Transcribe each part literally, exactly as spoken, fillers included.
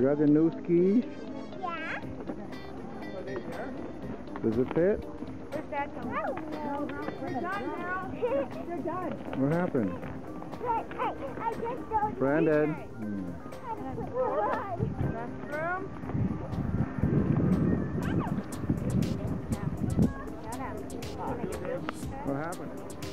got the new skis? Yeah. Does it fit? Where's Dad going? Oh, no. They're done now. They're done. What happened? But I, I just don't Brandon. know how to put them on. Restroom. What happened?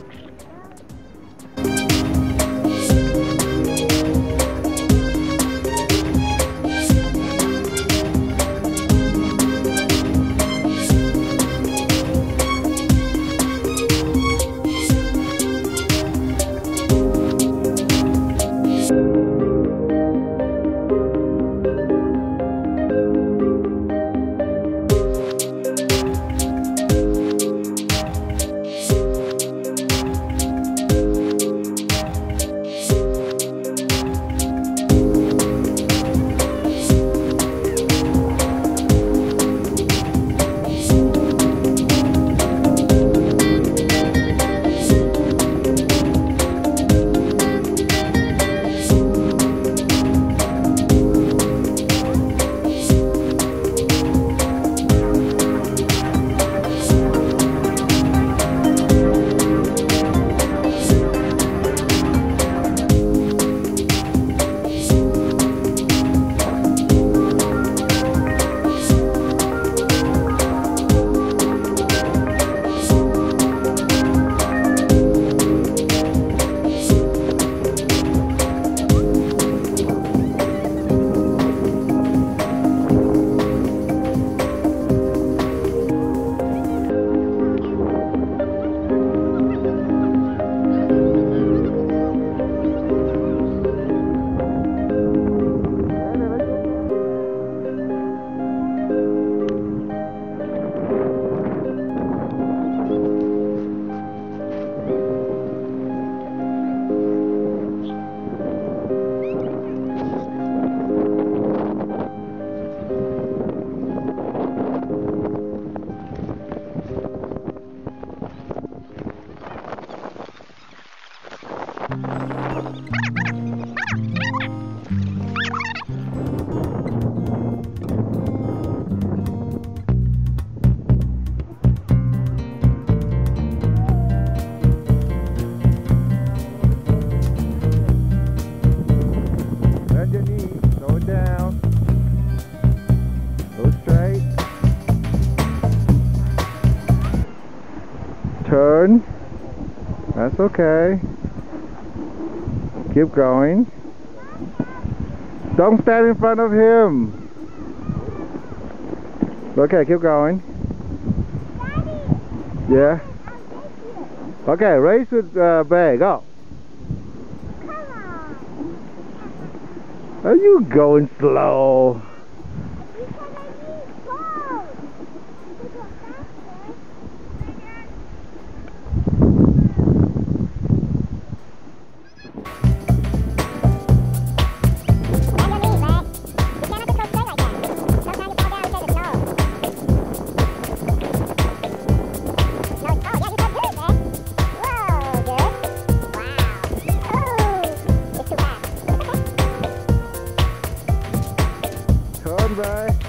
Bend your knee, slow it down. Go straight. Turn. That's okay. Keep going. Don't stand in front of him. Okay, keep going. Daddy, Yeah. Okay, race with uh, Bay. Go. come on. Are you going slow? Because I need clothes. You could go faster. Turn back.